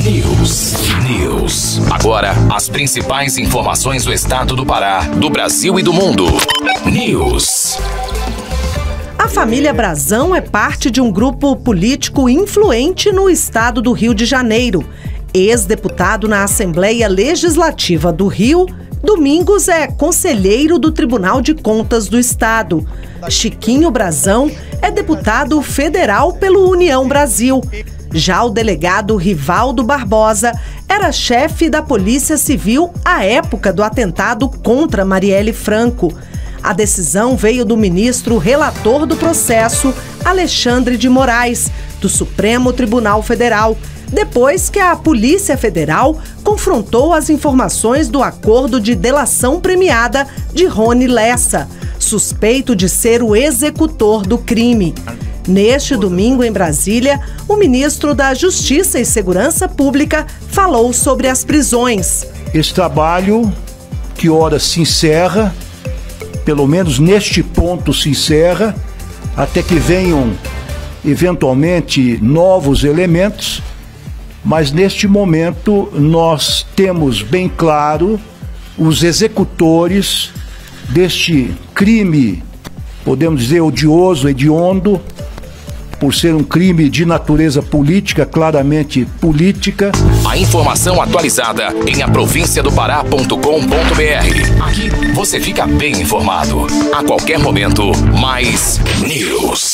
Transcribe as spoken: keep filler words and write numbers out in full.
News. News. Agora, as principais informações do estado do Pará, do Brasil e do mundo. News. A família Brazão é parte de um grupo político influente no estado do Rio de Janeiro. Ex-deputado na Assembleia Legislativa do Rio, Domingos é conselheiro do Tribunal de Contas do Estado. Chiquinho Brazão é deputado federal pelo União Brasil. Já o delegado Rivaldo Barbosa era chefe da Polícia Civil à época do atentado contra Marielle Franco. A decisão veio do ministro relator do processo, Alexandre de Moraes, do Supremo Tribunal Federal, depois que a Polícia Federal confrontou as informações do acordo de delação premiada de Rony Lessa, suspeito de ser o executor do crime. Neste domingo, em Brasília, o ministro da Justiça e Segurança Pública falou sobre as prisões. Esse trabalho, que ora se encerra, pelo menos neste ponto se encerra, até que venham eventualmente novos elementos, mas neste momento nós temos bem claro os executores deste crime, podemos dizer odioso, hediondo, por ser um crime de natureza política, claramente política. A informação atualizada em a província do pará ponto com ponto br. Aqui você fica bem informado. A qualquer momento, mais News.